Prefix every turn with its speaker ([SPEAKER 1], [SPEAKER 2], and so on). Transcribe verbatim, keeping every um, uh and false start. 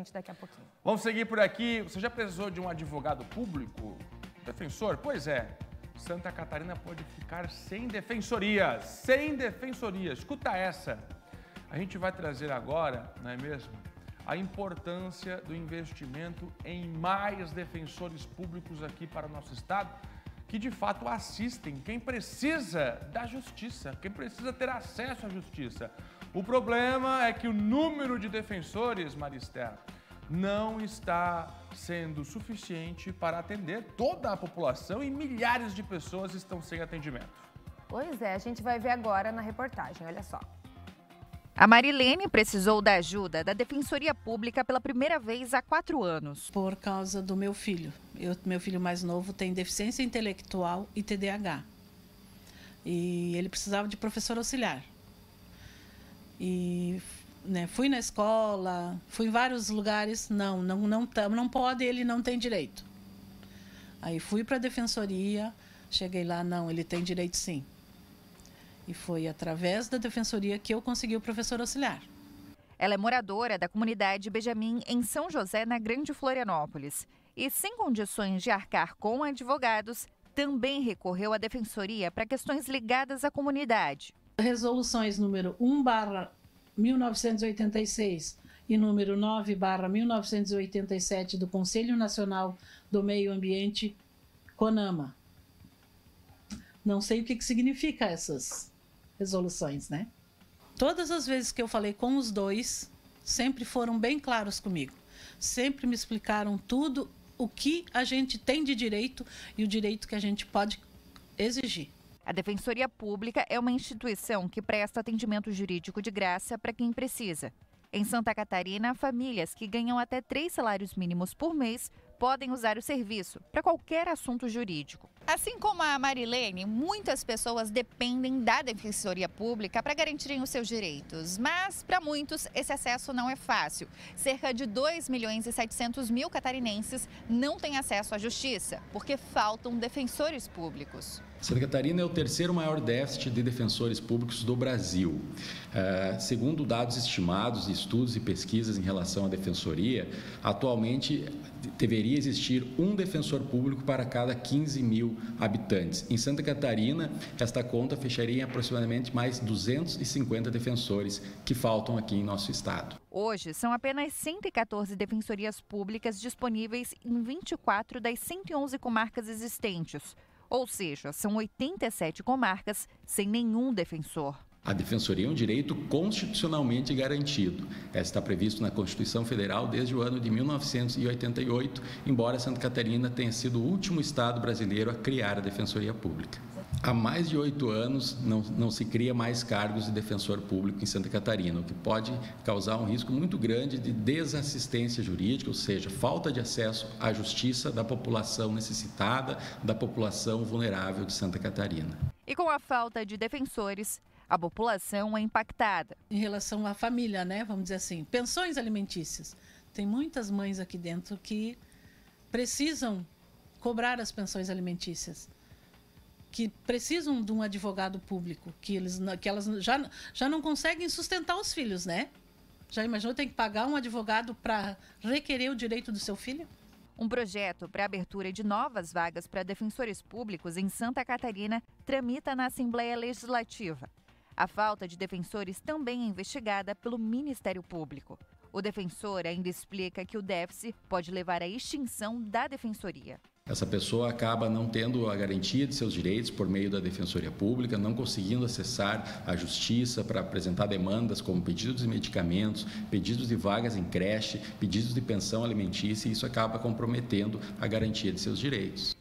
[SPEAKER 1] gente daqui a pouquinho.
[SPEAKER 2] Vamos seguir por aqui. Você já precisou de um advogado público? Defensor? Pois é. Santa Catarina pode ficar sem defensoria. Sem defensoria. Escuta essa. A gente vai trazer agora, não é mesmo, a importância do investimento em mais defensores públicos aqui para o nosso estado, que de fato assistem quem precisa da justiça, quem precisa ter acesso à justiça. O problema é que o número de defensores, Maristela, não está sendo suficiente para atender toda a população e milhares de pessoas estão sem atendimento.
[SPEAKER 1] Pois é, a gente vai ver agora na reportagem, olha só.
[SPEAKER 3] A Marilene precisou da ajuda da Defensoria Pública pela primeira vez há quatro anos.
[SPEAKER 4] Por causa do meu filho. Eu, meu filho mais novo tem deficiência intelectual e T D A H. E ele precisava de professor auxiliar. E né, fui na escola, fui em vários lugares. Não, não, não, não pode, ele não tem direito. Aí fui para a Defensoria, cheguei lá, não, ele tem direito sim. E foi através da Defensoria que eu consegui o professor auxiliar.
[SPEAKER 3] Ela é moradora da comunidade Benjamin, em São José, na Grande Florianópolis. E, sem condições de arcar com advogados, também recorreu à Defensoria para questões ligadas à comunidade.
[SPEAKER 4] Resoluções número um barra mil novecentos e oitenta e seis e número nove barra mil novecentos e oitenta e sete do Conselho Nacional do Meio Ambiente, CONAMA. Não sei o que, que significa essas resoluções, né? Todas as vezes que eu falei com os dois, sempre foram bem claros comigo. Sempre me explicaram tudo o que a gente tem de direito e o direito que a gente pode exigir.
[SPEAKER 3] A Defensoria Pública é uma instituição que presta atendimento jurídico de graça para quem precisa. Em Santa Catarina, famílias que ganham até três salários mínimos por mês podem usar o serviço para qualquer assunto jurídico. Assim como a Marilene, muitas pessoas dependem da Defensoria Pública para garantirem os seus direitos. Mas, para muitos, esse acesso não é fácil. Cerca de dois milhões e setecentos mil catarinenses não têm acesso à justiça, porque faltam defensores públicos.
[SPEAKER 5] Santa Catarina é o terceiro maior déficit de defensores públicos do Brasil. Uh, segundo dados estimados de estudos e pesquisas em relação à defensoria, atualmente deveria existir um defensor público para cada quinze mil habitantes. Em Santa Catarina, esta conta fecharia em aproximadamente mais duzentos e cinquenta defensores que faltam aqui em nosso estado.
[SPEAKER 3] Hoje, são apenas cento e quatorze defensorias públicas disponíveis em vinte e quatro das cento e onze comarcas existentes. Ou seja, são oitenta e sete comarcas sem nenhum defensor.
[SPEAKER 5] A defensoria é um direito constitucionalmente garantido. Esta está previsto na Constituição Federal desde o ano de mil novecentos e oitenta e oito, embora Santa Catarina tenha sido o último estado brasileiro a criar a Defensoria Pública. Há mais de oito anos não, não se cria mais cargos de defensor público em Santa Catarina, o que pode causar um risco muito grande de desassistência jurídica, ou seja, falta de acesso à justiça da população necessitada, da população vulnerável de Santa Catarina.
[SPEAKER 3] E com a falta de defensores, a população é impactada.
[SPEAKER 4] Em relação à família, né? Vamos dizer assim, pensões alimentícias. Tem muitas mães aqui dentro que precisam cobrar as pensões alimentícias, que precisam de um advogado público, que, eles, que elas já, já não conseguem sustentar os filhos, né? Já imaginou ter que pagar um advogado para requerer o direito do seu filho?
[SPEAKER 3] Um projeto para a abertura de novas vagas para defensores públicos em Santa Catarina tramita na Assembleia Legislativa. A falta de defensores também é investigada pelo Ministério Público. O defensor ainda explica que o déficit pode levar à extinção da defensoria.
[SPEAKER 5] Essa pessoa acaba não tendo a garantia de seus direitos por meio da Defensoria Pública, não conseguindo acessar a justiça para apresentar demandas como pedidos de medicamentos, pedidos de vagas em creche, pedidos de pensão alimentícia, e isso acaba comprometendo a garantia de seus direitos.